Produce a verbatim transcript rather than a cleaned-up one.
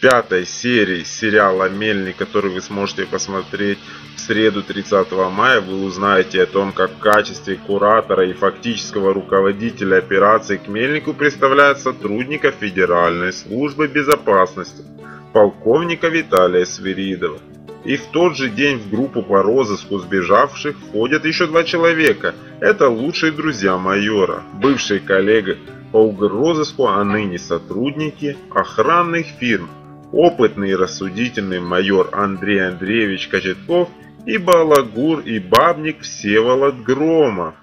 пятой серии сериала «Мельник», который вы сможете посмотреть в среду тридцатого мая, вы узнаете о том, как в качестве куратора и фактического руководителя операции к Мельнику представляют сотрудника Федеральной службы безопасности полковника Виталия Свиридова. И в тот же день в группу по розыску сбежавших входят еще два человека. Это лучшие друзья майора, бывшие коллеги по угрозыску, а ныне сотрудники охранных фирм. Опытный и рассудительный майор Андрей Андреевич Кочетков и балагур и бабник Всеволод Громов.